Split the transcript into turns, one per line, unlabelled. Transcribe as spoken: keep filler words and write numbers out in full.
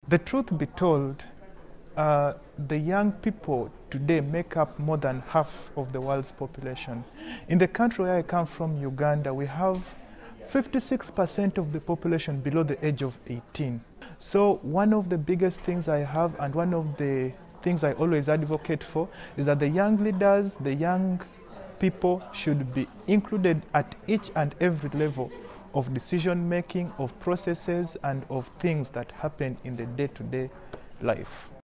The truth be told, uh, the young people today make up more than half of the world's population. In the country where I come from, Uganda, we have fifty-six percent of the population below the age of eighteen. So one of the biggest things I have, and one of the things I always advocate for, is that the young leaders, the young people should be included at each and every level of decision making, of processes, and of things that happen in the day-to-day life.